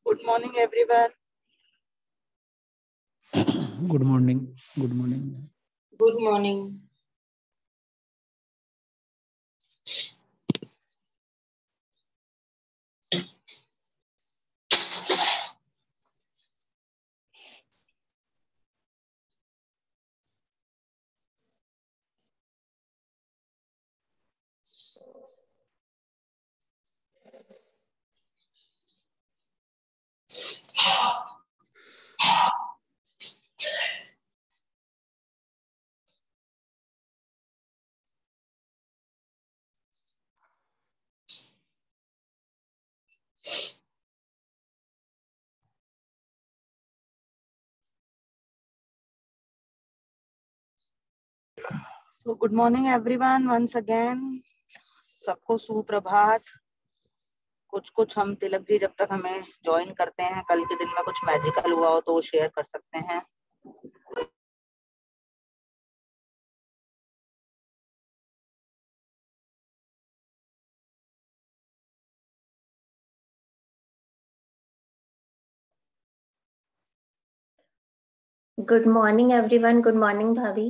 Good morning, everyone. Good morning. Good morning. Good morning. So good morning, everyone. Once again, सबको सुप्रभात। कुछ हम तिलक जी जब तक हमें ज्वाइन करते हैं, कल के दिन में कुछ मैजिकल हुआ हो तो वो शेयर कर सकते हैं। Good morning everyone. Good morning भाभी।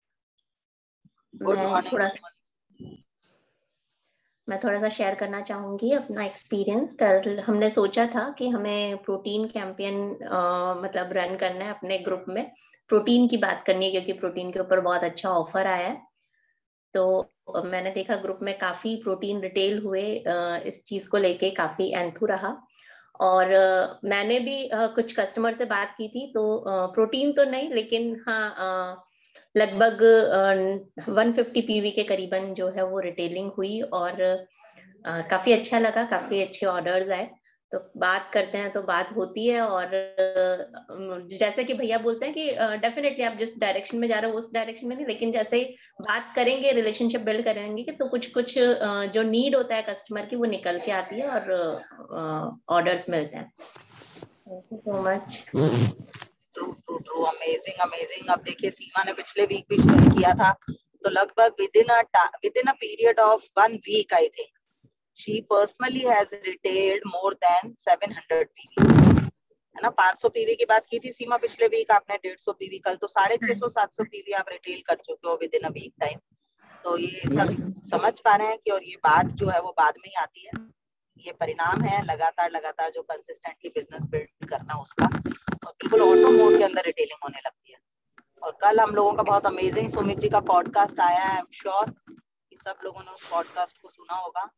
मैं थोड़ा सा शेयर करना चाहूंगी अपना एक्सपीरियंस। कल हमने सोचा था कि हमें प्रोटीन कैंपेन मतलब रन करना है अपने ग्रुप में। प्रोटीन की बात करनी है क्योंकि प्रोटीन के ऊपर बहुत अच्छा ऑफर आया है। तो मैंने देखा ग्रुप में काफी प्रोटीन रिटेल हुए, इस चीज को लेके काफी एंथू रहा। और मैंने भी कुछ कस्टमर से बात की थी, तो प्रोटीन तो नहीं लेकिन हाँ लगभग 150 पीवी के करीबन जो है वो रिटेलिंग हुई और काफी अच्छा लगा, काफी अच्छे ऑर्डर्स आए। तो बात करते हैं तो बात होती है और जैसे कि भैया बोलते हैं कि डेफिनेटली आप जिस डायरेक्शन में जा रहे हो उस डायरेक्शन में नहीं, लेकिन जैसे बात करेंगे, रिलेशनशिप बिल्ड करेंगे कि तो कुछ कुछ जो नीड होता है कस्टमर की वो निकल के आती है और ऑर्डर्स मिलते हैं। Thank you so much. True, amazing. अब देखिए, सीमा ने पिछले वीक भी शेयर किया था, तो लगभग within a period of 1 week, I think she personally has retailed more than 700 PV, है ना। 500 पीवी की बात की थी सीमा पिछले वीक, आपने 150 पीवी, कल तो 650-700 पीवी आप रिटेल कर चुके हो within a week time. तो ये सब समझ पा रहे हैं कि, और ये बात जो है वो बाद में ही आती है, ये परिणाम है लगातार जो कंसिस्टेंटली बिजनेस बिल्ड करना उसका, और बिल्कुल ऑटो मोड के अंदर रिटेलिंग होने लगती है। और कल हम लोगों का बहुत अमेजिंग सुमित जी का पॉडकास्ट आया है। आई एम श्योर कि सब लोगों ने उस पॉडकास्ट को सुना होगा,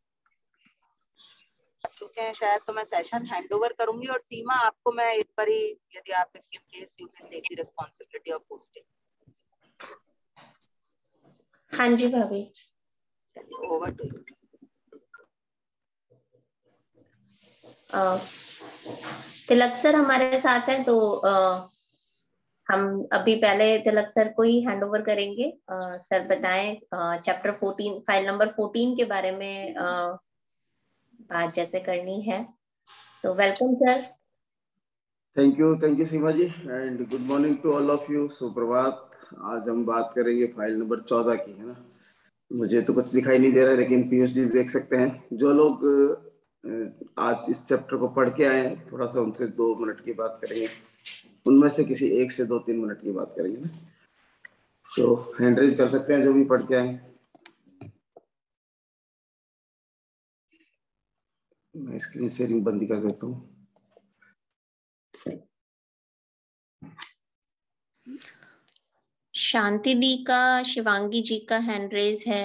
चुके हैं शायद। तो मैं सेशन हैंड ओवर करूंगी और सीमा आपको मैं एक बार ही, यदि आप in case you can take the responsibility of hosting. हाँ जी भाभी। चलिए, over to you. Tilak sir हमारे साथ हैं, तो हम अभी पहले तिलक सर को ही हैंड ओवर करेंगे। सर बताएं चैप्टर 14 फाइल नंबर 14 के बारे में बात जैसे करनी है, तो welcome sir. Thank you Seema ji and good morning to all of you. सुप्रभात। आज हम बात करेंगे फाइल नंबर 14 की, है ना। मुझे तो कुछ दिखाई नहीं दे रहा है, लेकिन पीयूष जी देख सकते हैं। जो लोग आज इस चैप्टर को पढ़ के आए हैं, थोड़ा सा उनसे 2 मिनट की बात करेंगे, उनमें से किसी एक से 2-3 मिनट की बात करेंगे ना। तो हैंड रेज कर सकते हैं जो भी पढ़ के आए। मैं स्क्रीन शेयरिंग बंद कर देता हूँ। शांति दी का, शिवांगी जी का हैंड रेज है।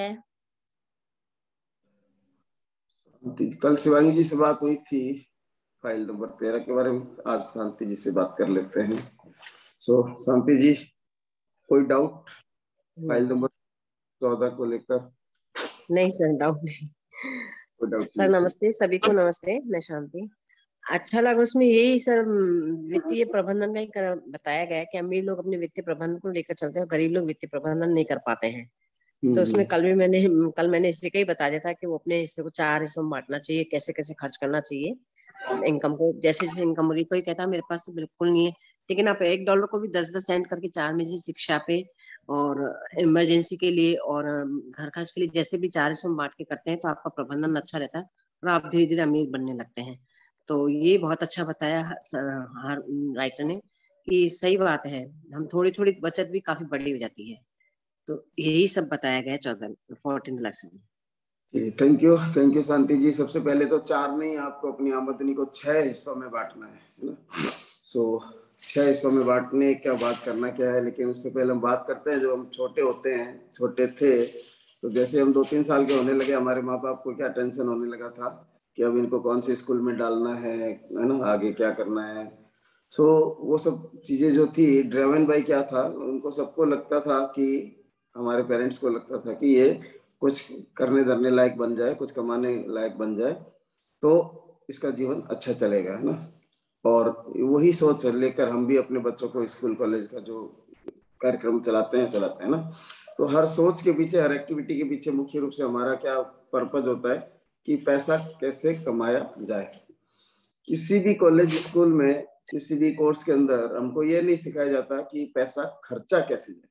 कल शिवांगी जी से बात हुई थी फाइल नंबर 13 के बारे में, आज शांति जी से बात कर लेते हैं। सो शांति जी, कोई डाउट फाइल नंबर 14 को लेकर? नहीं सर, डाउट नहीं। सर नमस्ते, सभी को नमस्ते। मैं शांति। अच्छा लगा उसमें यही सर वित्तीय प्रबंधन का बताया गया कि अमीर लोग अपने वित्तीय प्रबंधन को लेकर चलते हैं, गरीब लोग वित्तीय प्रबंधन नहीं कर पाते हैं। तो उसमें कल मैंने इसी का ही बता दिया था कि वो अपने हिस्से को 4 हिस्सों में बांटना चाहिए, कैसे कैसे खर्च करना चाहिए इनकम को। जैसे जैसे इनकम हो रही, कोई कहता है मेरे पास तो बिल्कुल नहीं है, लेकिन आप $1 को भी 10-10 सेंट करके 4 में जी शिक्षा पे और इमरजेंसी के लिए और घर खर्च के लिए जैसे भी 4 हिस्सों में बांट के करते हैं तो आपका प्रबंधन अच्छा रहता है और आप धीरे धीरे अमीर बनने लगते हैं। तो ये बहुत अच्छा बताया हर राइटर ने कि सही बात है, हम थोड़ी थोड़ी बचत भी काफी बड़ी हो जाती है। तो यही सब बताया गया 14th लेसन में। Thank you Shanti ji. सबसे पहले तो 4 नहीं, आपको अपनी आमदनी को 6 हिस्सों में बांटना है ना। सो 6 हिस्सों में बांटने क्या बात करना क्या है, लेकिन उससे पहले हम बात करते हैं जो हम छोटे होते हैं, छोटे थे, तो जैसे हम 2-3 साल के होने लगे, हमारे माँ बाप को क्या टेंशन होने लगा था कि अब इनको कौन से स्कूल में डालना है ना, आगे क्या करना है। सो वो सब चीजें जो थी ड्रिवन बाय क्या था, उनको सबको लगता था कि हमारे पेरेंट्स को लगता था कि ये कुछ करने धरने लायक बन जाए, कुछ कमाने लायक बन जाए तो इसका जीवन अच्छा चलेगा, है ना। और वही सोच लेकर हम भी अपने बच्चों को स्कूल कॉलेज का जो कार्यक्रम चलाते हैं ना। तो हर सोच के पीछे, हर एक्टिविटी के पीछे मुख्य रूप से हमारा क्या पर्पज होता है कि पैसा कैसे कमाया जाए। किसी भी कॉलेज स्कूल में, किसी भी कोर्स के अंदर हमको ये नहीं सिखाया जाता कि पैसा खर्चा कैसे जाए।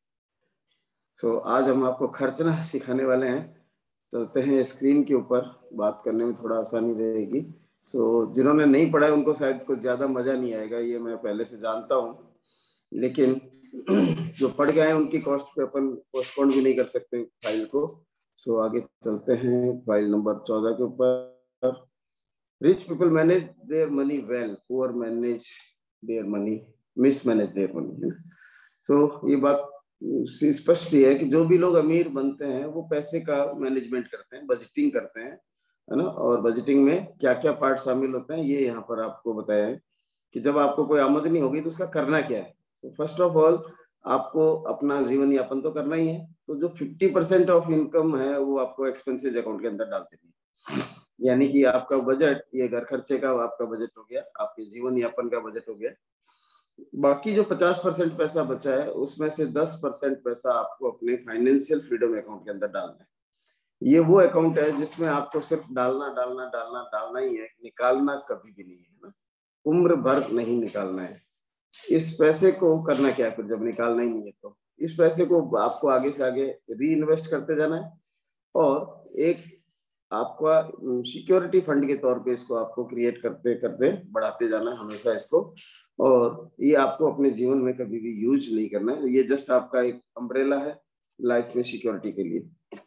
सो आज हम आपको खर्चना सिखाने वाले हैं। चलते हैं स्क्रीन के ऊपर, बात करने में थोड़ा आसानी रहेगी। सो जिन्होंने नहीं पढ़ा है उनको शायद कुछ ज्यादा मजा नहीं आएगा, ये मैं पहले से जानता हूँ, लेकिन जो पढ़ गए हैं उनकी कॉस्ट पे अपन पोस्टपोन भी नहीं कर सकते फाइल को। सो आगे चलते हैं फाइल नंबर 14 के ऊपर। Rich people manage their money well, poor manage their money, mismanage their money. तो ये बात स्पष्ट सी है कि जो भी लोग अमीर बनते हैं वो पैसे का मैनेजमेंट करते हैं, बजटिंग करते हैं, है ना। और बजटिंग में क्या क्या पार्ट शामिल होते हैं ये यहाँ पर आपको बताया है कि जब आपको कोई आमदनी होगी तो उसका करना क्या है। तो फर्स्ट ऑफ ऑल आपको अपना जीवन यापन तो करना ही है, तो जो 50% ऑफ इनकम है वो आपको एक्सपेंसेस अकाउंट के अंदर डाल देनी है। यानी कि आपका बजट, ये घर खर्चे का आपका बजट हो गया, आपके जीवन यापन का बजट हो गया। बाकी जो 50% पैसा बचा है उसमें से 10% पैसा आपको अपने फाइनेंशियल फ्रीडम अकाउंट के अंदर डालना है। ये वो अकाउंट है जिसमें आपको सिर्फ डालना ही है, निकालना कभी भी नहीं है ना, उम्र भर नहीं निकालना है। इस पैसे को करना क्या है फिर जब निकालना ही नहीं है, तो इस पैसे को आपको आगे से आगे री इन्वेस्ट करते जाना है और एक आपका सिक्योरिटी फंड के तौर पे इसको आपको क्रिएट करते करते बढ़ाते जाना है हमेशा इसको। और ये आपको अपने जीवन में कभी भी यूज नहीं करना है, ये जस्ट आपका एक अम्ब्रेला है लाइफ में सिक्योरिटी के लिए।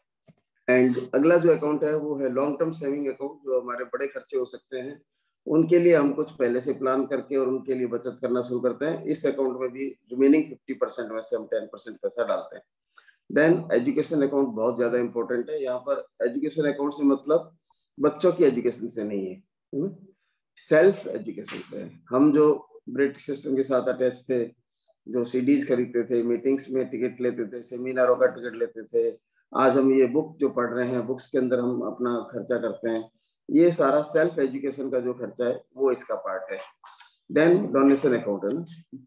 एंड अगला जो अकाउंट है वो है लॉन्ग टर्म सेविंग अकाउंट। जो हमारे बड़े खर्चे हो सकते हैं उनके लिए हम कुछ पहले से प्लान करके और उनके लिए बचत करना शुरू करते हैं। इस अकाउंट में भी रिमेनिंग 50% में से हम 10% पैसा डालते हैं। देन एजुकेशन अकाउंट बहुत ज्यादा इंपॉर्टेंट है। यहाँ पर एजुकेशन अकाउंट से मतलब बच्चों की एजुकेशन से नहीं है, सेल्फ एजुकेशन से है। हम जो ब्रिटिश सिस्टम के साथ अटैच थे, जो सीडीज खरीदते थे, मीटिंग्स में टिकट लेते थे, सेमिनारों का टिकट लेते थे, आज हम ये बुक जो पढ़ रहे हैं, बुक्स के अंदर हम अपना खर्चा करते हैं, ये सारा सेल्फ एजुकेशन का जो खर्चा है वो इसका पार्ट है। देन डोनेशन अकाउंट है ना,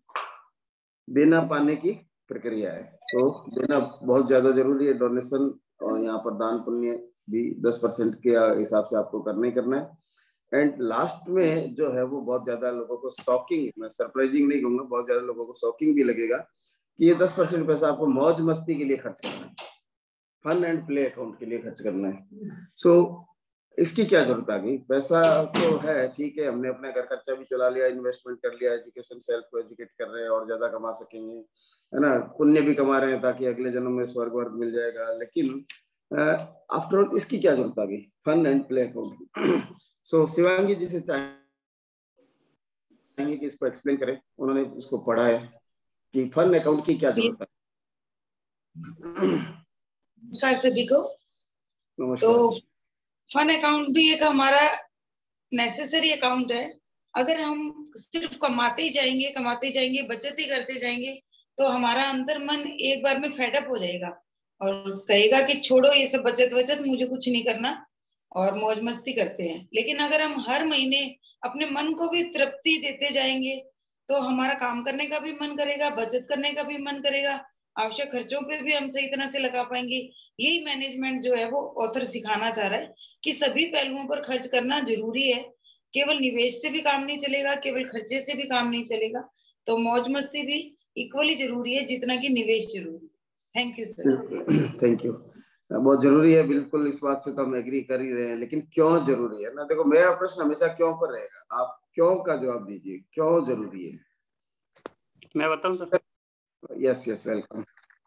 देना पाने की प्रक्रिया है, तो देना बहुत ज्यादा जरूरी है, डोनेशन। और यहाँ पर दान पुण्य भी 10% के हिसाब से आपको करना ही करना है। एंड लास्ट में जो है वो बहुत ज्यादा लोगों को शॉकिंग, मैं सरप्राइजिंग नहीं कहूंगा, बहुत ज्यादा लोगों को शॉकिंग भी लगेगा कि ये 10% पैसा आपको मौज मस्ती के लिए खर्च करना है, फन एंड प्ले अकाउंट के लिए खर्च करना है। सो इसकी क्या जरूरत आ गई? पैसा तो है, ठीक है, हमने अपना घर खर्चा भी चला लिया, इन्वेस्टमेंट कर लिया, एजुकेशन, सेल्फ को एजुकेट कर रहे हैं और ज्यादा कमा सकेंगे, है ना, पुण्य भी कमा रहे हैं ताकि अगले जन्म में स्वर्ग वर्ग मिल जाएगा। लेकिन आफ्टर ऑल इसकी क्या जरूरत आ गई, fun and play account? So Shivangi ji से चाहेंगे कि इसको एक्सप्लेन करें, उन्होंने इसको पढ़ा है कि फन अकाउंट की क्या जरूरत है। नमस्कार सभी को। तो फन अकाउंट भी एक हमारा नेसेसरी अकाउंट है। अगर हम सिर्फ कमाते ही जाएंगे, बचत ही करते जाएंगे, तो हमारा अंदर मन एक बार में फेडअप हो जाएगा और कहेगा कि छोड़ो ये सब बचत, मुझे कुछ नहीं करना, और मौज मस्ती करते हैं। लेकिन अगर हम हर महीने अपने मन को भी तृप्ति देते जाएंगे तो हमारा काम करने का भी मन करेगा, बचत करने का भी मन करेगा, आवश्यक खर्चों पे भी हम सही तरह से लगा पाएंगे। यही मैनेजमेंट जो है वो ऑथर सिखाना चाह रहा है कि सभी पहलुओं पर खर्च करना जरूरी है। केवल निवेश से भी काम नहीं चलेगा, केवल खर्चे से भी काम नहीं चलेगा, तो मौज मस्ती भी इक्वली जरूरी है जितना कि निवेश जरूरी है। Thank you sir. Thank you. बहुत जरूरी है, बिल्कुल इस बात से तो हम एग्री कर ही रहे हैं, लेकिन क्यों जरूरी है ना। देखो मेरा प्रश्न हमेशा क्यों पर रहेगा, आप क्यों का जवाब दीजिए, क्यों जरूरी है। मैं बताऊं सर? Yes yes, welcome.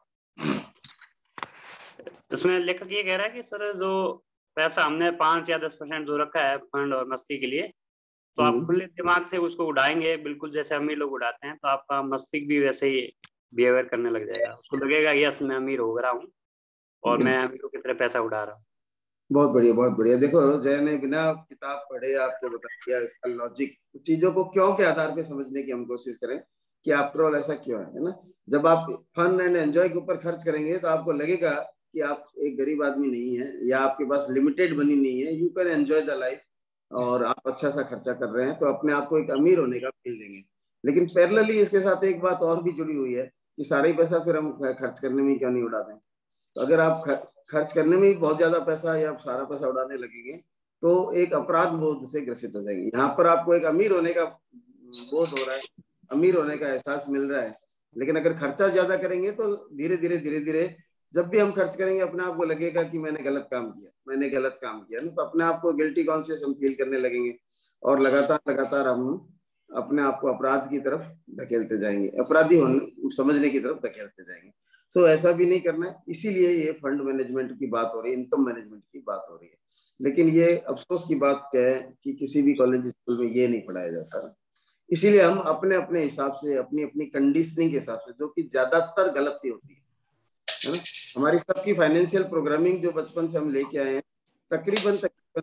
इसमें लेखक ये कह रहा है कि सर जो पैसा हमने 5 या 10% जो रखा है फंड और मस्ती के लिए, तो आप खुले दिमाग से उसको उड़ाएंगे बिल्कुल जैसे अमीर लोग उड़ाते हैं, तो आपका मस्तिष्क भी वैसे ही बिहेवियर करने लग जाएगा। उसको लगेगा यस मैं अमीर हो रहा हूँ और मैं अमीरों की तरह पैसा उड़ा रहा हूँ। बहुत बढ़िया, बहुत बढ़िया। देखो जय ने बिना किताब पढ़े आपको बता दिया इसका लॉजिक। चीजों को क्यों के आधार पे समझने की हम कोशिश करें कि आफ्टर ऑल ऐसा क्यों है ना। जब आप फन एंड एंजॉय के ऊपर खर्च करेंगे तो आपको लगेगा कि आप एक गरीब आदमी नहीं है या आपके पास लिमिटेड मनी नहीं है, you can enjoy the life, और आप अच्छा सा खर्चा कर रहे हैं तो अपने आप को एक अमीर होने का फील देंगे। लेकिन पैरेलली इसके साथ एक बात और भी जुड़ी हुई है कि सारा ही पैसा फिर हम खर्च करने में क्यों नहीं उड़ा दें। तो अगर आप खर्च करने में भी बहुत ज्यादा पैसा या सारा पैसा उड़ाने लगेंगे तो एक अपराध बोध से ग्रसित हो जाएंगे। यहाँ पर आपको एक अमीर होने का बोध हो रहा है, अमीर होने का एहसास मिल रहा है, लेकिन अगर खर्चा ज्यादा करेंगे तो धीरे धीरे जब भी हम खर्च करेंगे अपने आप को लगेगा कि मैंने गलत काम किया, मैंने गलत काम किया ना, तो अपने आप को गिल्टी कॉन्शियस हम फील करने लगेंगे और लगातार हम अपने आप को अपराध की तरफ धकेलते जाएंगे, अपराधी होने समझने की तरफ धकेलते जाएंगे। सो ऐसा भी नहीं करना है। इसीलिए ये फंड मैनेजमेंट की बात हो रही है, इनकम मैनेजमेंट की बात हो रही है। लेकिन ये अफसोस की बात क्या है कि किसी भी कॉलेज स्कूल में ये नहीं पढ़ाया जाता। इसीलिए हम अपने अपने हिसाब से, अपनी अपनी कंडीशनिंग के हिसाब से, जो कि ज्यादातर गलती होती है ना। हमारी सबकी फाइनेंशियल प्रोग्रामिंग जो बचपन से हम लेके आए हैं, तकरीबन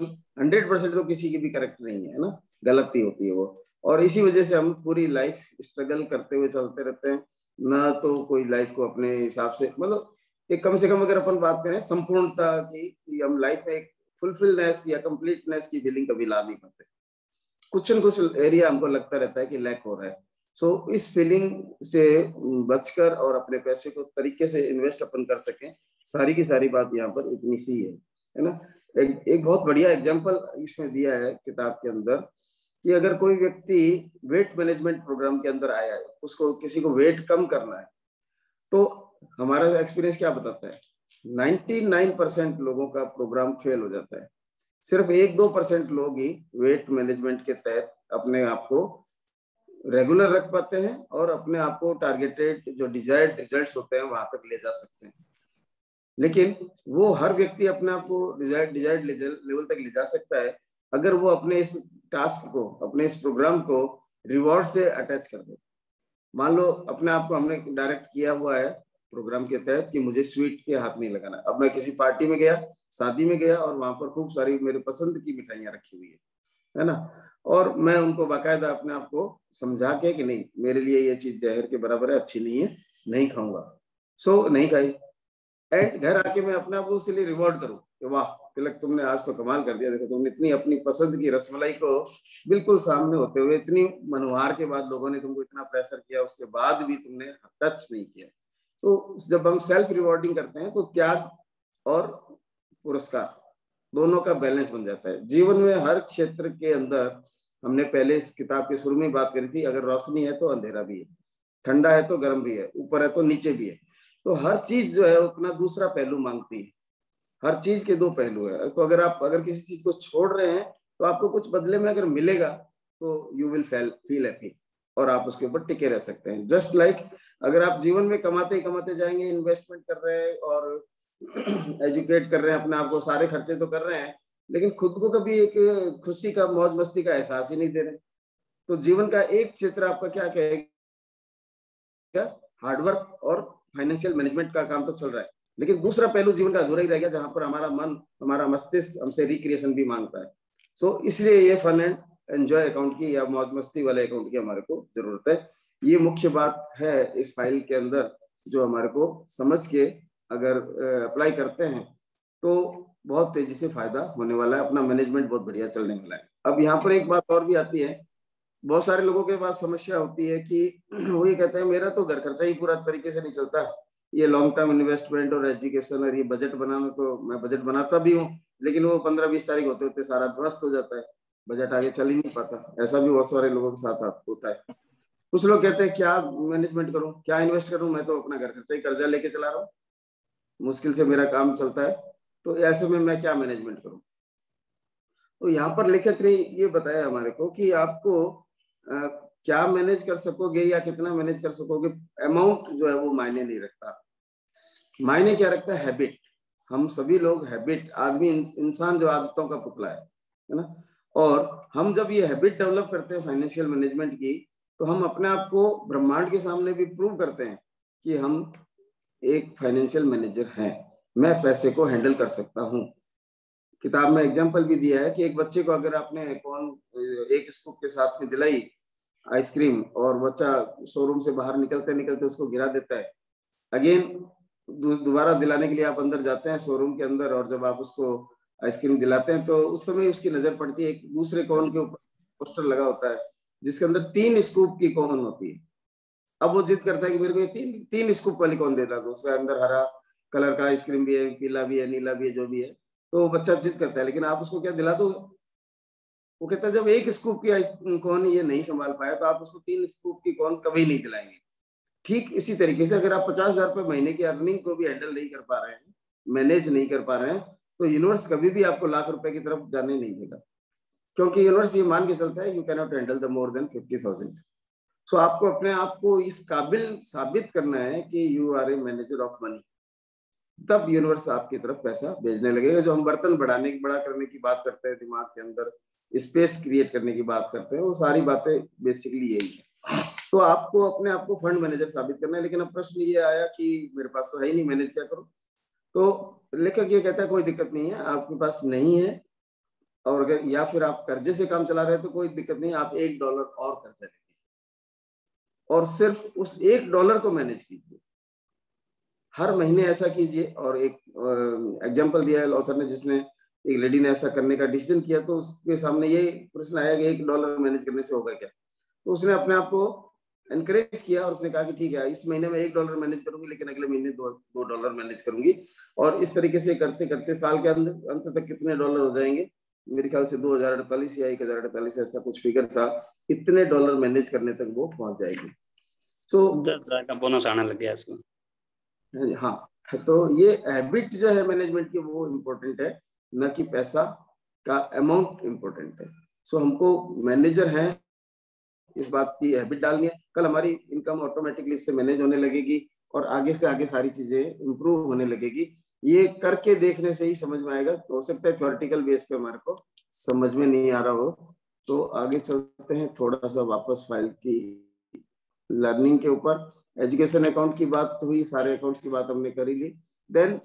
100% तो किसी की भी करेक्ट नहीं है ना, गलती होती है वो। और इसी वजह से हम पूरी लाइफ स्ट्रगल करते हुए चलते रहते हैं, ना तो कोई लाइफ को अपने हिसाब से, मतलब एक कम से कम अगर अपन बात करें संपूर्णता की हम लाइफ में एक फुलफिलनेस या कंप्लीटनेस की फीलिंग कभी ला नहीं पाते। कुछ न कुछ एरिया हमको लगता रहता है कि लैक हो रहा है। सो इस फीलिंग से बचकर और अपने पैसे को तरीके से इन्वेस्ट अपन कर सकें, सारी की सारी बात यहाँ पर इतनी सी है ना। एक बहुत बढ़िया एग्जांपल इसमें दिया है किताब के अंदर कि अगर कोई व्यक्ति वेट मैनेजमेंट प्रोग्राम के अंदर आया है, उसको किसी को वेट कम करना है, तो हमारा एक्सपीरियंस क्या बताता है, 99% लोगों का प्रोग्राम फेल हो जाता है। सिर्फ 1-2% लोग ही वेट मैनेजमेंट के तहत अपने आप को रेगुलर रख पाते हैं और अपने आप को टारगेटेड जो डिजायर्ड रिजल्ट्स होते हैं वहां तक ले जा सकते हैं। लेकिन वो हर व्यक्ति अपने आप को डिजायर्ड लेवल तक ले जा सकता है अगर वो अपने इस टास्क को, अपने इस प्रोग्राम को रिवॉर्ड से अटैच कर दे। मान लो अपने आप को हमने डायरेक्ट किया हुआ है प्रोग्राम के तहत कि मुझे स्वीट के हाथ नहीं लगाना। अब मैं किसी पार्टी में गया, शादी में गया, और वहां पर खूब सारी मेरे पसंद की मिठाइयां रखी हुई है ना, और मैं उनको बाकायदा अपने आप को समझा के कि नहीं मेरे लिए ये चीज जहर के बराबर है, अच्छी नहीं है, नहीं खाऊंगा। सो नहीं खाई, एंड घर आके मैं अपने आप को उसके लिए रिवॉर्ड करूं कि वाह तिलक तुमने आज तो कमाल कर दिया, देखो तुमने इतनी अपनी पसंद की रसमलाई को बिल्कुल सामने होते हुए, इतनी मनोहार के बाद लोगों ने तुमको इतना प्रेशर किया, उसके बाद भी तुमने टच नहीं किया। तो जब हम सेल्फ रिवॉर्डिंग करते हैं तो त्याग और पुरस्कार दोनों का बैलेंस बन जाता है। जीवन में हर क्षेत्र के अंदर, हमने पहले इस किताब के शुरू में बात करी थी, अगर रोशनी है तो अंधेरा भी है, ठंडा है तो गर्म भी है, ऊपर है तो नीचे भी है। तो हर चीज जो है अपना दूसरा पहलू मांगती है, हर चीज के 2 पहलू है। तो अगर किसी चीज को छोड़ रहे हैं तो आपको कुछ बदले में अगर मिलेगा तो यू विल फील हैप्पी और आप उसके ऊपर टिके रह सकते हैं। जस्ट लाइक अगर आप जीवन में कमाते ही कमाते जाएंगे, इन्वेस्टमेंट कर रहे हैं और एजुकेट कर रहे हैं अपने आप को, सारे खर्चे तो कर रहे हैं, लेकिन खुद को कभी एक खुशी का, मौज मस्ती का एहसास ही नहीं दे रहे, तो जीवन का एक क्षेत्र आपका क्या कहेगा, हार्डवर्क और फाइनेंशियल मैनेजमेंट का काम तो चल रहा है, लेकिन दूसरा पहलू जीवन का अधूरा ही रह गया जहां पर हमारा मन, हमारा मस्तिष्क हमसे रिक्रिएशन भी मांगता है। सो इसलिए ये फन एंड एंजॉय अकाउंट की या मौज मस्ती वाले अकाउंट की हमारे को जरूरत है। ये मुख्य बात है इस फाइल के अंदर, जो हमारे को समझ के अगर अप्लाई करते हैं तो बहुत तेजी से फायदा होने वाला है, अपना मैनेजमेंट बहुत बढ़िया चलने वाला है। अब यहाँ पर एक बात और भी आती है, बहुत सारे लोगों के पास समस्या होती है कि वो ये कहते हैं मेरा तो घर खर्चा ही पूरा तरीके से नहीं चलता, ये लॉन्ग टर्म इन्वेस्टमेंट और एजुकेशन और ये बजट बनाना, तो मैं बजट बनाता भी हूँ लेकिन वो 15-20 तारीख होते होते सारा ध्वस्त हो जाता है, बजट आगे चल ही नहीं पाता। ऐसा भी बहुत सारे लोगों के साथ होता है। कुछ लोग कहते हैं क्या मैनेजमेंट करूं, क्या इन्वेस्ट करूं, मैं तो अपना घर खर्चा ही कर्जा लेके चला रहा हूँ। मुश्किल से मेरा काम चलता है, तो ऐसे में मैं क्या मैनेजमेंट करूं। तो यहाँ पर लेखक ने ये बताया हमारे को कि आपको क्या मैनेज कर सकोगे या कितना मैनेज कर सकोगे, अमाउंट जो है वो मायने नहीं रखता। मायने क्या रखता है? हैबिट। हम सभी लोग हैबिट, आदमी इंसान जो आदतों का पुतला है ना। और हम जब ये हैबिट डेवलप करते हैं फाइनेंशियल मैनेजमेंट की, तो हम अपने आप को ब्रह्मांड के सामने भी प्रूव करते हैं कि हम एक फाइनेंशियल मैनेजर हैं, मैं पैसे को हैंडल कर सकता हूँ। किताब में एग्जांपल भी दिया है कि एक बच्चे को अगर आपने एक स्कूप के साथ में दिलाई आइसक्रीम, और बच्चा शोरूम से बाहर निकलते निकलते उसको गिरा देता है, अगेन दोबारा दिलाने के लिए आप अंदर जाते हैं शोरूम के अंदर, और जब आप उसको आइसक्रीम दिलाते हैं तो उस समय उसकी नजर पड़ती है एक दूसरे कोन के ऊपर पोस्टर लगा होता है जिसके अंदर 3 स्कूप की कोन होती है। अब वो जिद करता है कि मेरे को ये तीन स्कूप वाली कोन दे रहा था, उसके अंदर हरा कलर का आइसक्रीम भी है, पीला भी है, नीला भी है, जो भी है। तो बच्चा जिद करता है, लेकिन आप उसको क्या दिला दो? वो कहता है जब एक स्कूप की कौन ये नहीं संभाल पाया तो आप उसको 3 स्कूप की कौन कभी नहीं दिलाएंगे। ठीक इसी तरीके से अगर आप 50,000 रुपए महीने की अर्निंग को भी हैंडल नहीं कर पा रहे हैं, मैनेज नहीं कर पा रहे हैं, तो यूनिवर्स कभी भी आपको लाख रुपए की तरफ जाने नहीं देगा, क्योंकि यूनिवर्स ये मान के चलता है you can not handle the more than 50,000। So आपको अपने आप को इस काबिल साबित करना है कि you are a manager of money, तब यूनिवर्स आपकी तरफ पैसा भेजने लगेगा। जो हम बर्तन बड़ा करने की बात करते हैं, दिमाग के अंदर स्पेस क्रिएट करने की बात करते हैं, वो सारी बातें बेसिकली यही है। तो आपको अपने आप को फंड मैनेजर साबित करना है। लेकिन अब प्रश्न ये आया कि मेरे पास तो है ही नहीं, मैनेज क्या करूं? तो लेखक ये कहता है कोई दिक्कत नहीं है, आपके पास नहीं है, और अगर या फिर आप कर्जे से काम चला रहे हैं तो कोई दिक्कत नहीं है, आप $1 और कर्जा लेंगे और सिर्फ उस $1 को मैनेज कीजिए, हर महीने ऐसा कीजिए। और एक एग्जांपल दिया है ऑथर ने, जिसने एक लेडी ने ऐसा करने का डिसीजन किया, तो उसके सामने ये प्रश्न आया कि $1 मैनेज करने से होगा क्या? तो उसने अपने आप को एनकरेज किया और उसने कहा कि ठीक है, इस महीने में $1 मैनेज करूंगी, लेकिन अगले महीने $2 मैनेज करूंगी। और इस तरीके से करते करते साल के अंत तक कितने डॉलर हो जाएंगे? मेरे ख्याल से 2048 या 1048 ऐसा कुछ फिगर था, इतने डॉलर मैनेज करने तक वो पहुंच जाएगी। सो बोनस आने लग गया इसमें। हाँ, तो ये हैबिट जो है मैनेजमेंट की वो इम्पोर्टेंट है, न कि पैसा का अमाउंट इम्पोर्टेंट है। सो हमको मैनेजर है इस बात की हैबिट डालनी है, कल हमारी इनकम ऑटोमेटिकली इससे मैनेज होने लगेगी और आगे से आगे सारी चीजें इंप्रूव होने लगेगी। ये करके देखने से ही समझ में आएगा। तो हो सकता है थ्योरेटिकल बेस पे हमारे को समझ में नहीं आ रहा हो, तो आगे चलते हैं थोड़ा सा वापस फाइल की लर्निंग के ऊपर। एजुकेशन अकाउंट की बात हुई, सारे अकाउंट्स की बात हमने करी ली। देन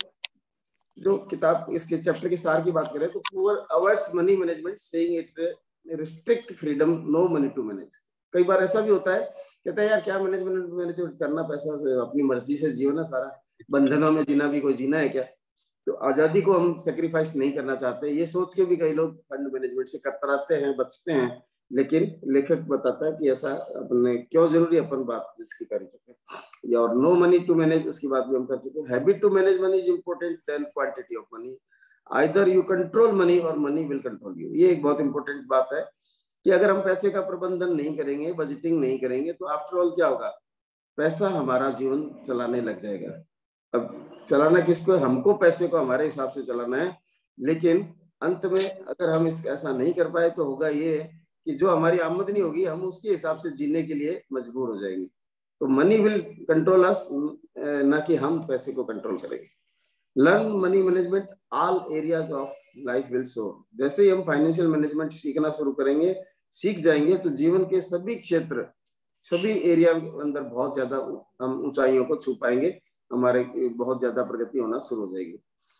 जो किताब इसके चैप्टर के सार की बात करें तो poor avoids money management saying it restrict freedom, no money to manage. कई बार ऐसा भी होता है, कहता है यार क्या मैनेजमेंट करना, पैसा से अपनी मर्जी से जियो ना, सारा बंधनों में जीना भी कोई जीना है क्या? तो आजादी को हम सेक्रीफाइस नहीं करना चाहते, ये सोच के भी कई लोग फंड मैनेजमेंट से कतराते हैं, बचते हैं। लेकिन लेखक बताता है कि ऐसा अपने क्यों जरूरी, अपन बात इसकी कर चुके हैं। और नो मनी टू मैनेज, उसकी बात भी हम कर चुके हैं। Habit to manage money is important than quantity of money, either you control money और मनी विल कंट्रोल यू। ये एक बहुत इंपॉर्टेंट बात है कि अगर हम पैसे का प्रबंधन नहीं करेंगे, बजटिंग नहीं करेंगे, तो आफ्टर ऑल क्या होगा? पैसा हमारा जीवन चलाने लग जाएगा। अब चलाना किसको है? हमको पैसे को हमारे हिसाब से चलाना है। लेकिन अंत में अगर हम ऐसा नहीं कर पाए तो होगा ये कि जो हमारी आमदनी होगी हम उसके हिसाब से जीने के लिए मजबूर हो जाएंगे। तो मनी विल कंट्रोल अस, ना कि हम पैसे को कंट्रोल करेंगे। Learn money management all areas of life will so. जैसे ही हम फाइनेंशियल मैनेजमेंट सीखना शुरू करेंगे, सीख जाएंगे, तो जीवन के सभी क्षेत्र, सभी एरिया के अंदर बहुत ज्यादा हम ऊंचाइयों को छू पाएंगे, हमारे बहुत ज्यादा प्रगति होना शुरू हो जाएगी।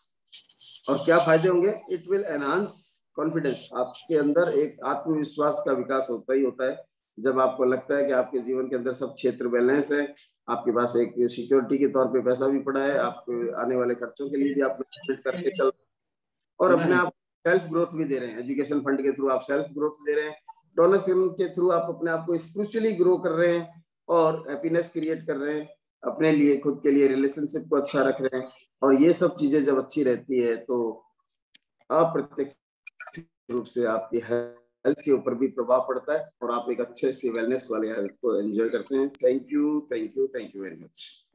और क्या फायदे होंगे? It will enhance confidence. आपके अंदर एक आत्मविश्वास का विकास होता ही होता है जब आपको लगता है कि आपके जीवन के अंदर सब क्षेत्र बैलेंस है, आपके पास एक सिक्योरिटी के तौर पे पैसा भी पड़ा है, आपके आने वाले खर्चों के लिए भी आप मैनेज करके चल, और अपने आप सेल्फ ग्रोथ भी दे रहे हैं। एजुकेशन फंड के थ्रू आप सेल्फ ग्रोथ दे रहे हैं, डोनेशन के थ्रू आप अपने आप को स्पिरिचुअली ग्रो कर रहे हैं और हैप्पीनेस क्रिएट कर रहे हैं, अपने लिए, खुद के लिए रिलेशनशिप को अच्छा रख रहे हैं। और ये सब चीजें जब अच्छी रहती है तो अप्रत्यक्ष रूप से आपकी हेल्थ के ऊपर भी प्रभाव पड़ता है और आप एक अच्छे से वेलनेस वाले हेल्थ को एंजॉय करते हैं। Thank you, thank you, thank you very much.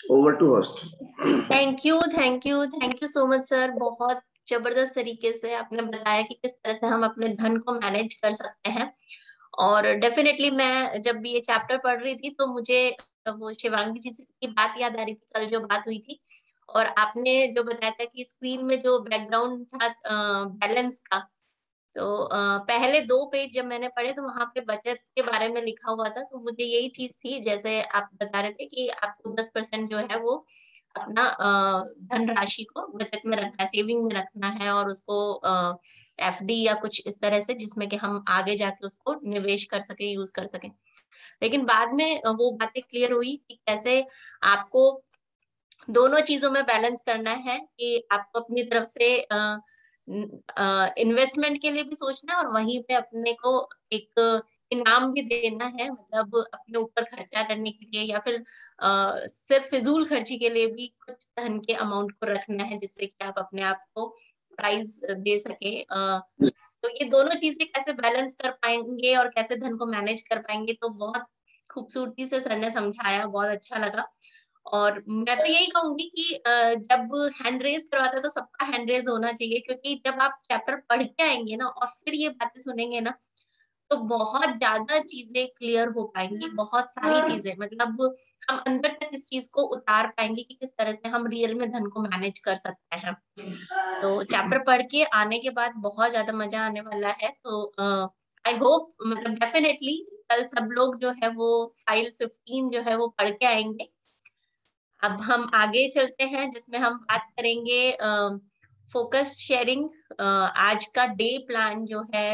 Over to host. Thank you so much sir. बहुत जबरदस्त तरीके से आपने बताया कि किस तरह से हम अपने धन को मैनेज कर सकते हैं। और डेफिनेटली मैं जब ये चैप्टर पढ़ रही थी तो मुझे वो शिवांगी जी की बात याद आ रही थी, कल जो बात हुई थी। और आपने जो बताया था कि स्क्रीन में जो बैकग्राउंड था बैलेंस का, तो पहले 2 पेज जब मैंने पढ़े तो वहां पे बचत के बारे में लिखा हुआ था। तो मुझे यही चीज थी, जैसे आप बता रहे थे कि आपको 10% जो है वो अपना धन राशि को बचत में रखना है, सेविंग में रखना है, और उसको एफडी या कुछ इस तरह से जिसमें कि हम आगे जाके उसको निवेश कर सके, यूज कर सके। लेकिन बाद में वो बातें क्लियर हुई कि कैसे आपको दोनों चीजों में बैलेंस करना है, कि आपको अपनी तरफ से इन्वेस्टमेंट के लिए भी सोचना है और वहीं पे अपने को एक इनाम भी देना है, मतलब अपने ऊपर खर्चा करने के लिए या फिर सिर्फ फिजूल खर्ची के लिए भी कुछ धन के अमाउंट को रखना है, जिससे कि आप अपने आप को प्राइज दे सके। तो ये दोनों चीजें कैसे बैलेंस कर पाएंगे और कैसे धन को मैनेज कर पाएंगे, तो बहुत खूबसूरती से सर ने समझाया, बहुत अच्छा लगा। और मैं तो यही कहूंगी कि जब हैंड रेज करवाता है तो सबका हैंड रेज होना चाहिए, क्योंकि जब आप चैप्टर पढ़ के आएंगे ना और फिर ये बातें सुनेंगे ना, तो बहुत ज्यादा चीजें क्लियर हो पाएंगी, बहुत सारी चीजें, मतलब हम अंदर तक इस चीज को उतार पाएंगे कि किस तरह से हम रियल में धन को मैनेज कर सकते हैं। तो चैप्टर पढ़ के आने के बाद बहुत ज्यादा मजा आने वाला है। तो आई होप, मतलब डेफिनेटली कल सब लोग जो है वो फाइल 15 जो है वो पढ़ के आएंगे। अब हम आगे चलते हैं, जिसमें हम बात करेंगे फोकस शेयरिंग। आज का डे प्लान जो है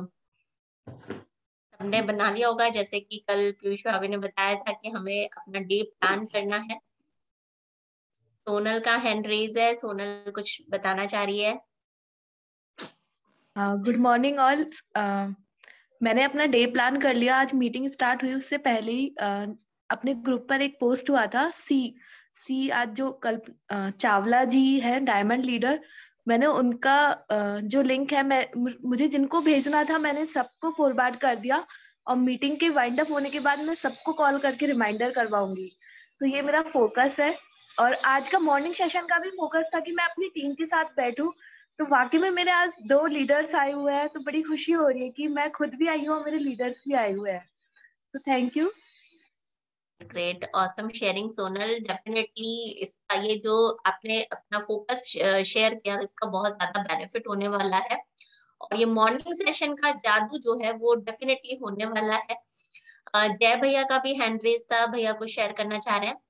हमने बना लिया होगा, जैसे कि कल पीयूष भाभी ने बताया था कि हमें अपना डे प्लान करना है। सोनल का हैंड रेज है, सोनल कुछ बताना चाह रही है। Good morning all. मैंने अपना डे प्लान कर लिया। आज मीटिंग स्टार्ट हुई उससे पहले ही अपने ग्रुप पर एक पोस्ट हुआ था। सी आज जो कल चावला जी है डायमंड लीडर, मैंने उनका जो लिंक है, मुझे जिनको भेजना था मैंने सबको फॉरवर्ड कर दिया, और मीटिंग के वाइंड अप होने के बाद मैं सबको कॉल करके रिमाइंडर करवाऊंगी। तो ये मेरा फोकस है। और आज का मॉर्निंग सेशन का भी फोकस था कि मैं अपनी टीम के साथ बैठूं। तो वाकई में मेरे आज 2 लीडर्स आए हुए हैं, तो बड़ी खुशी हो रही है कि मैं खुद भी आई हूँ और मेरे लीडर्स भी आए हुए हैं। तो thank you. Great, awesome sharing Sonal. Definitely इसका ये जो आपने अपना फोकस शेयर किया, इसका बहुत ज्यादा बेनिफिट होने वाला है। और ये मॉर्निंग सेशन का जादू जो है वो डेफिनेटली होने वाला है। जय भैया का भी हैंड रेज था, भैया कुछ शेयर करना चाह रहे हैं।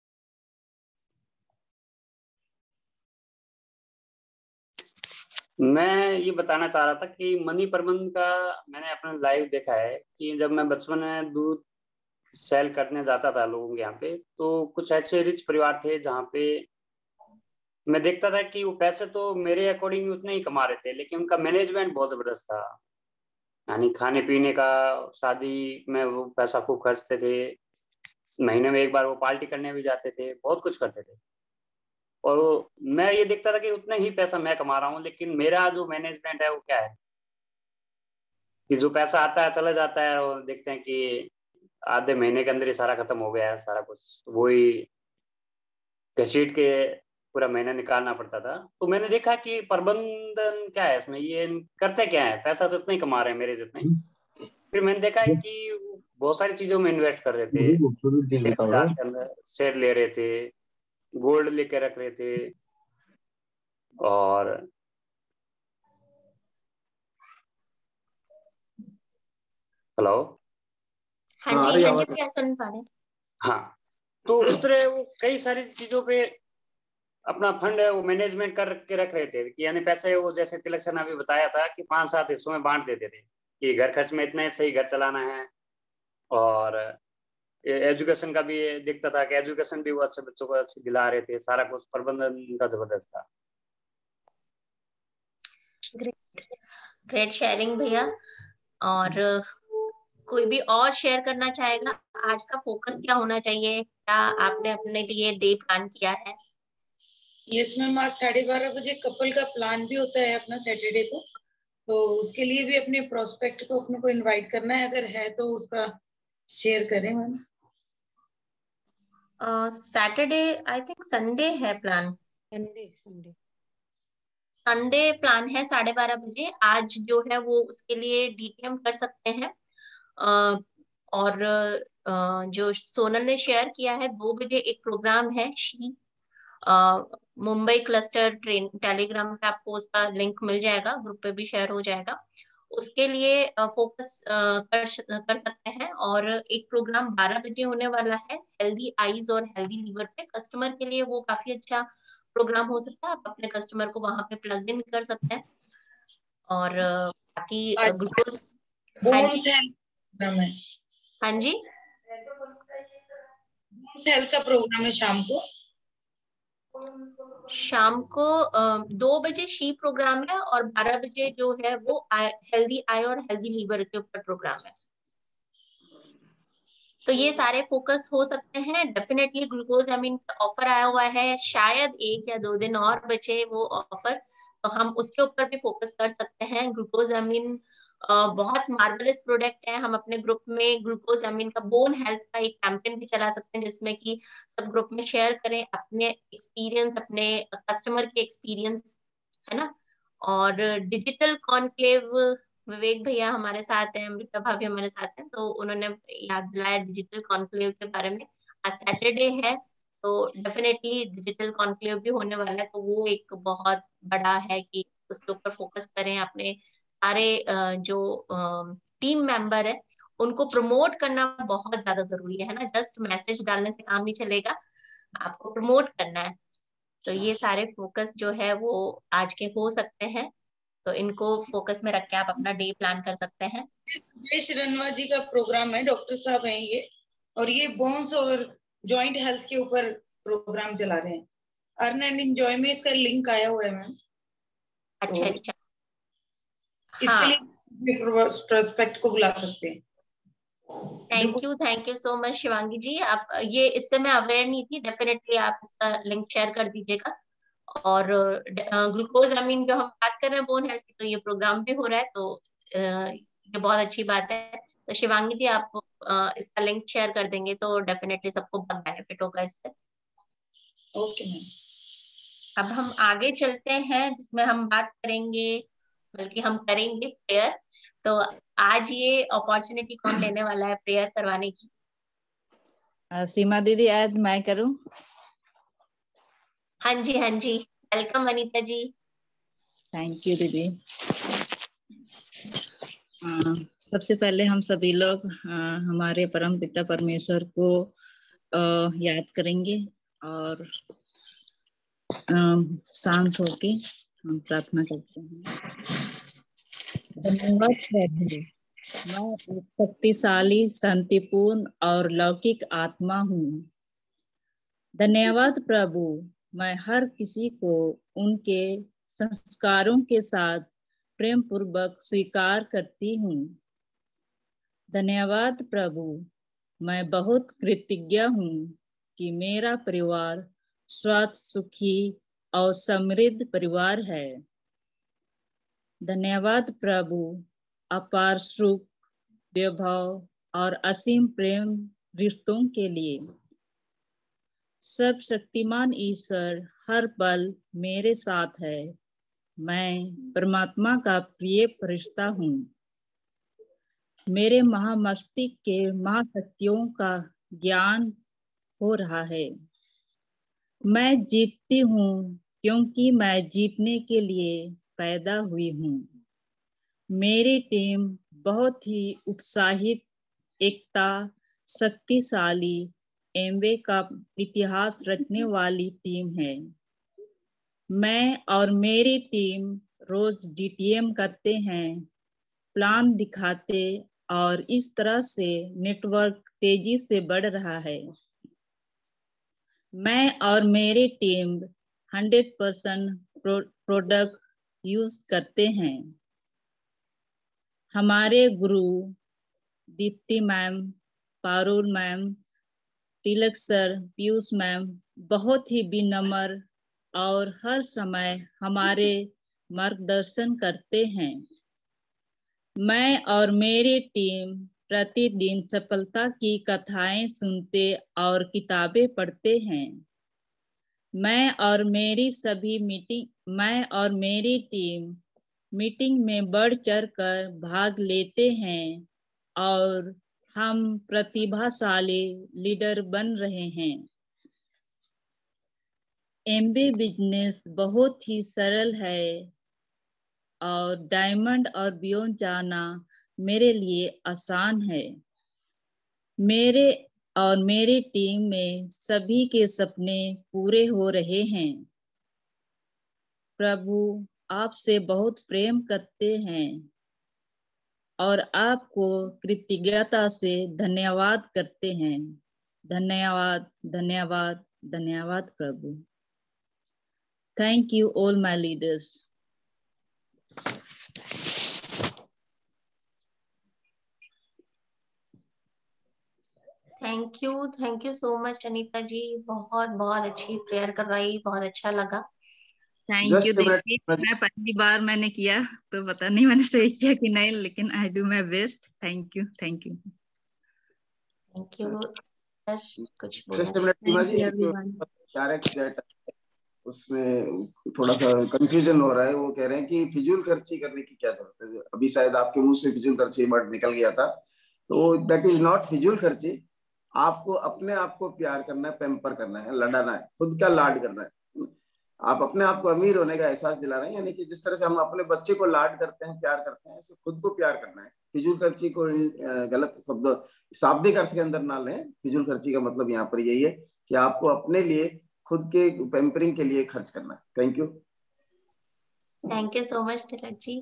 मैं ये बताना चाह रहा था कि मनी प्रबंधन का मैंने अपना लाइव देखा है कि जब मैं बचपन में दूध सेल करने जाता था लोगों के यहाँ पे, तो कुछ ऐसे रिच परिवार थे जहाँ पे मैं देखता था कि वो पैसे तो मेरे अकॉर्डिंग उतने ही कमा रहे थे, लेकिन उनका मैनेजमेंट बहुत जबरदस्त था। यानी खाने पीने का, शादी में वो पैसा खूब खर्चते थे, महीने में एक बार वो पार्टी करने भी जाते थे, बहुत कुछ करते थे। और मैं ये देखता था कि उतना ही पैसा मैं कमा रहा हूँ, लेकिन मेरा जो मैनेजमेंट है वो क्या है कि जो पैसा आता है चला जाता है, और देखते हैं कि आधे महीने के अंदर ही सारा खत्म हो गया है, सारा कुछ वही घसीट के पूरा महीना निकालना पड़ता था। तो मैंने देखा कि प्रबंधन क्या है इसमें, ये करते क्या है, पैसा तो इतना ही कमा रहे हैं मेरे जितना ही। फिर मैंने देखा है कि बहुत सारी चीजों में इन्वेस्ट कर रहे थे, शेयर बाजार के अंदर शेयर ले रहे थे, गोल्ड लेके रख रहे थे, और हेलो, हाँ जी, हाँ जी भैया सुन पा रहे हैं। हाँ, तो इस तरह वो कई सारी चीजों पे अपना फंड है वो मैनेजमेंट करके रख रहे थे कि यानी पैसे वो, जैसे तिलक सर ने अभी बताया था कि 5-7 हिस्सों में बांट देते थे कि घर खर्च में इतने सही घर चलाना है, और एजुकेशन का भी दिखता था कि एजुकेशन भी वो अच्छे बच्चों को अच्छी दिला रहे थे, सारा कुछ प्रबंधन का जबरदस्त था। ग्रेट शेयरिंग भैया। और कोई भी और शेयर करना चाहेगा, आज का फोकस क्या होना चाहिए, क्या आपने अपने लिए डे प्लान किया है? यस मैम, आज 12:30 बजे कपल का प्लान भी होता है अपना सैटरडे को, तो उसके लिए भी अपने प्रोस्पेक्ट को अपने को इनवाइट करना है, अगर है तो उसका शेयर करें ma'am. Saturday I think Sunday है प्लान। संडे प्लान है 12:30 बजे। आज जो है वो उसके लिए डीटीएम कर सकते हैं। और जो सोनल ने शेयर किया है 2 बजे एक प्रोग्राम है she Mumbai cluster train, Telegram पे आपको उसका लिंक मिल जाएगा, ग्रुप पे भी शेयर हो जाएगा। उसके लिए फोकस कर सकते हैं। और एक प्रोग्राम 12 बजे होने वाला है हेल्दी आईज और हेल्दी लीवर पे। कस्टमर के लिए वो काफी अच्छा प्रोग्राम हो सकता है, आप अपने कस्टमर को वहां पे प्लग इन कर सकते हैं। और बाकी ग्लूकोज बोन्स हेल्थ है। हाँ जी, हेल्थ का प्रोग्राम है शाम को 2 बजे शी प्रोग्राम है और 12 बजे जो है वो हेल्दी आई और हेल्दी लीवर के ऊपर प्रोग्राम है। तो ये सारे फोकस हो सकते हैं। डेफिनेटली ग्लूकोज अमीन का ऑफर आया हुआ है, शायद 1 या 2 दिन और बचे वो ऑफर, तो हम उसके ऊपर भी फोकस कर सकते हैं। ग्लूकोज अमीन बहुत मार्वलस प्रोडक्ट है। हम अपने ग्रुप में ग्लूकोज अमीन का बोन हेल्थ का एक कैंपेन भी चला सकते हैं, जिसमें कि सब ग्रुप में शेयर करें अपने एक्सपीरियंस, अपने कस्टमर के एक्सपीरियंस, है ना। और डिजिटल कॉन्क्लेव, विवेक भैया हमारे साथ हैं, अमृता भाभी हमारे साथ हैं, तो उन्होंने याद दिलाया डिजिटल कॉन्क्लेव के बारे में। आज सैटरडे है तो डेफिनेटली डिजिटल कॉन्क्लेव भी होने वाला है, तो वो एक बहुत बड़ा है कि उसके ऊपर फोकस करें। अपने सारे जो टीम मेंबर है उनको प्रमोट करना बहुत ज्यादा जरूरी है ना। जस्ट मैसेज डालने से काम नहीं चलेगा, आपको प्रमोट करना है। तो ये सारे फोकस जो है वो आज के हो सकते हैं, तो इनको फोकस में रख के आप अपना डे प्लान कर सकते हैं। देश रनवा जी का प्रोग्राम है, डॉक्टर साहब हैं ये, और ये बोन्स और जॉइंट हेल्थ के ऊपर प्रोग्राम चला रहे हैं। अर्न एंड एंजॉय में इसका लिंक आया हुआ है मैम। अच्छा अच्छा, इसके लिए प्रोस्पेक्ट को बुला सकते हैं। Thank you so much Shivangi ji. आप ये, इससे मैं अवेयर नहीं थी, डेफिनेटली आप इसका लिंक शेयर कर दीजिएगा। और ग्लूकोज अमीन जो हम बात कर रहे हैं बोन हेल्थ की, तो ये प्रोग्राम भी हो रहा है, तो ये बहुत अच्छी बात है। तो शिवांगी जी आप इसका लिंक शेयर कर देंगे तो डेफिनेटली सबको बहुत बेनिफिट होगा इससे। Okay ma'am. अब हम आगे चलते हैं, जिसमें हम बात करेंगे, बल्कि हम करेंगे प्रेयर। तो आज ये अपॉर्चुनिटी कौन लेने वाला है प्रेयर करवाने की? सीमा दीदी, आज मैं करूं? हाँ जी हाँ जी, welcome Anita ji. Thank you दीदी। सबसे पहले हम सभी लोग हमारे परम पिता परमेश्वर को याद करेंगे और शांत होके हम प्रार्थना करते हैं। धन्यवाद प्रभु, मैं एक शक्तिशाली, शांतिपूर्ण और लौकिक आत्मा हूँ। धन्यवाद प्रभु, मैं हर किसी को उनके संस्कारों के साथ प्रेम पूर्वक स्वीकार करती हूँ। धन्यवाद प्रभु, मैं बहुत कृतज्ञ हूँ कि मेरा परिवार स्वस्थ, सुखी और समृद्ध परिवार है। धन्यवाद प्रभु, अपार सुख, वैभव और असीम प्रेम रिश्तों के लिए। सब शक्तिमान ईश्वर हर पल मेरे साथ है। मैं परमात्मा का प्रिय फरिश्ता हूँ। मेरे महामस्तिष्क के महाशक्तियों का ज्ञान हो रहा है। मैं जीतती हूँ क्योंकि मैं जीतने के लिए पैदा हुई हूँ। मेरी टीम बहुत ही उत्साहित, एकता, शक्तिशाली, एमवे का इतिहास रचने वाली टीम है। मैं और मेरी टीम रोज डीटीएम करते हैं, प्लान दिखाते, और इस तरह से नेटवर्क तेजी से बढ़ रहा है। मैं और मेरी टीम 100% प्रोडक्ट यूज करते हैं। हमारे गुरु Deepti ma'am, Parul ma'am, Tilak sir, Piyush ma'am बहुत ही विनम्र और हर समय हमारे मार्गदर्शन करते हैं। मैं और मेरी टीम प्रतिदिन सफलता की कथाएं सुनते और किताबें पढ़ते हैं। मैं और मेरी टीम मीटिंग में बढ़ चढ़ कर भाग लेते हैं और हम प्रतिभाशाली लीडर बन रहे हैं। एमबी बिजनेस बहुत ही सरल है और डायमंड और बियॉन्ड जाना मेरे लिए आसान है। मेरे और मेरी टीम में सभी के सपने पूरे हो रहे हैं। प्रभु आपसे बहुत प्रेम करते हैं और आपको कृतज्ञता से धन्यवाद करते हैं। धन्यवाद, धन्यवाद, धन्यवाद प्रभु। Thank you all my leaders. Thank you so much Anita ji, बहुत बहुत अच्छी प्रेयर करवाई, बहुत अच्छा लगा। Thank you. देखिए मैं पहली बार मैंने किया तो पता नहीं मैंने सही किया कि नहीं, लेकिन I do my best. Thank you, thank you, thank you. कुछ डायरेक्ट चैट उसमें थोड़ा सा कंफ्यूजन हो रहा है। वो कह रहे हैं कि फिजूल खर्ची करने की क्या जरूरत है। अभी शायद आपके मुंह से फिजूल खर्ची वर्ड निकल गया था, तो दैट इज नॉट फिजूल खर्ची। आपको अपने आप को प्यार करना है, पैम्पर करना है, लड़ाना है, खुद का लाड करना है। आप अपने आप को अमीर होने का एहसास दिला रहे हैं, यानी कि जिस तरह से हम अपने बच्चे को लाड करते हैं, प्यार करते हैं, ऐसे खुद को प्यार करना है। फिजूल खर्ची को गलत शब्द शाब्दिक अर्थ के अंदर ना लें। फिजूल खर्ची का मतलब यहाँ पर यही है कि आपको अपने लिए, खुद के पैम्परिंग के लिए खर्च करना है। Thank you so much Tilak ji.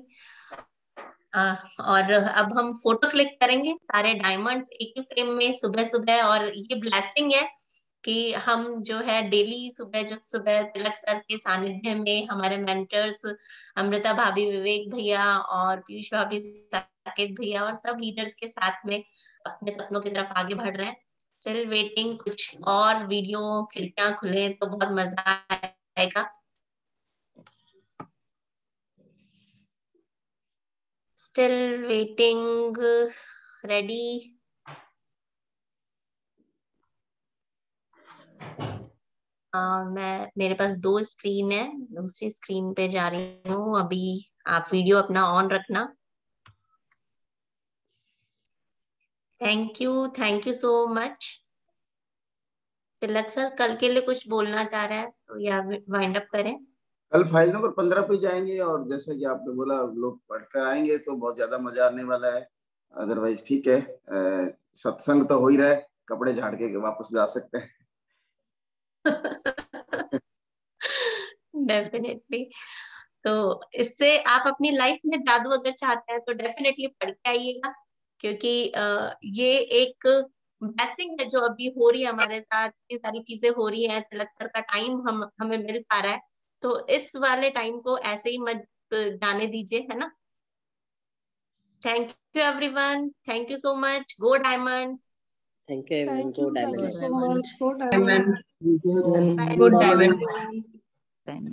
और अब हम फोटो क्लिक करेंगे सारे डायमंड्स एक ही फ्रेम में सुबह सुबह। और ये ब्लेसिंग है कि हम जो है डेली सुबह तिलक सर के सानिध्य में हमारे मेंटर्स अमृता भाभी, विवेक भैया और पीयूष भाभी, साकेत भैया और सब लीडर्स के साथ में अपने सपनों की तरफ आगे बढ़ रहे हैं। स्टिल वेटिंग कुछ और वीडियो खिड़कियां खुले तो बहुत मजा आएगा। Still waiting, ready. मेरे पास 2 स्क्रीन है, दूसरी स्क्रीन पे जा रही हूँ अभी। आप वीडियो अपना ऑन रखना। Thank you so much. Tilak sir कल के लिए कुछ बोलना चाह रहा है तो या वाइंड अप करें? कल फाइल नंबर 15 पे जाएंगे और जैसे कि आपने बोला लोग पढ़कर आएंगे तो बहुत ज्यादा मजा आने वाला है। अदरवाइज ठीक है, सत्संग तो हो ही रहा है, कपड़े झाड़ के वापस जा सकते हैं। डेफिनेटली। तो इससे आप अपनी लाइफ में जादू अगर चाहते हैं तो डेफिनेटली पढ़ के आइएगा, क्योंकि ये एक ब्लेसिंग है जो अभी हो रही है हमारे साथ। ये सारी चीजें हो रही है, तिलक सर का टाइम हमें मिल पा रहा है, तो इस वाले टाइम को ऐसे ही मत जाने दीजिए, है ना। Thank you everyone, thank you so much. Go diamond. Thank you everyone. Go diamond. so much. Good Good diamond. Time.